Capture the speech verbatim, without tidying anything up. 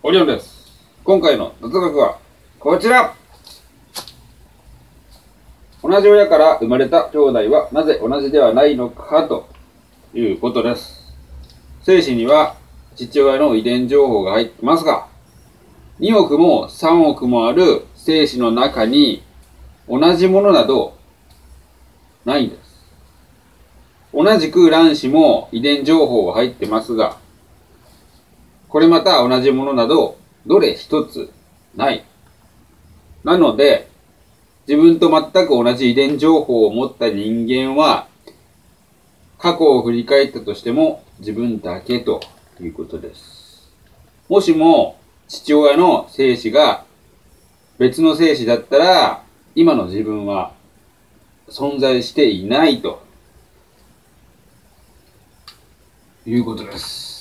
オリオンです。今回の雑学はこちら。同じ親から生まれた兄弟はなぜ同じではないのかということです。精子には父親の遺伝情報が入ってますが、におくもさんおくもある精子の中に同じものなどないんです。同じく卵子も遺伝情報が入ってますが、これまた同じものなどどれ一つない。なので、自分と全く同じ遺伝情報を持った人間は、過去を振り返ったとしても自分だけということです。もしも父親の精子が別の精子だったら、今の自分は存在していないということです。